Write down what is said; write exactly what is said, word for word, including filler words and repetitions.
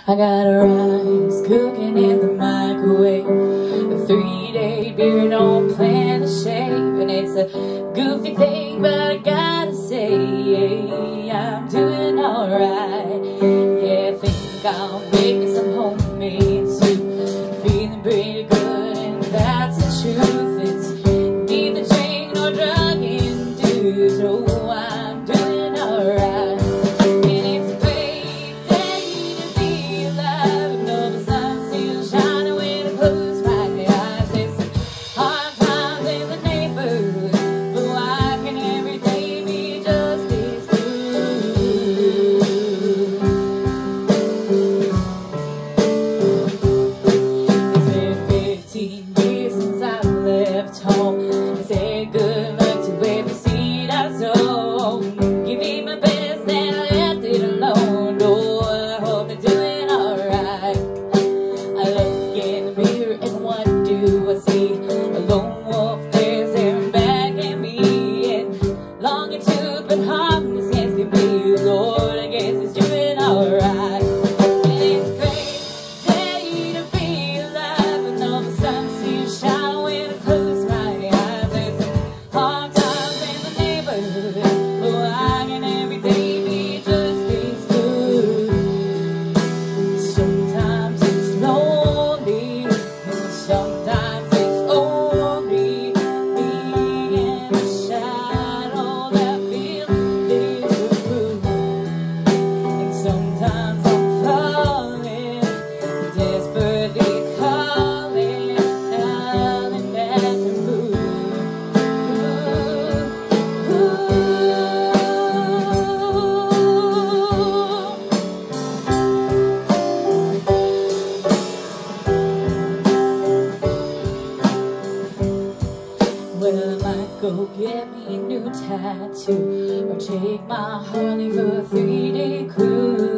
I got a rice cooking in the microwave, a three-day beer, don't plan to shave, and it's a goofy thing, but I gotta say, I'm doing alright. Yeah, I think I'll make me some homemade soup, feeling pretty good, and that's the truth. It's neither drink nor drug induced, so I'm doing alright. Home. I say good luck to every seed I sow. Give me my best and I left it alone. Oh, I hope they're doing alright. I look in the mirror and what do I see? A lone wolf there staring back at me, and longing to but harmless against me. Lord, I guess it's doing alright. And it's a great day to be alive, and all the sun seems shine when I close. Well, I might go get me a new tattoo, or take my Harley for a three-day cruise.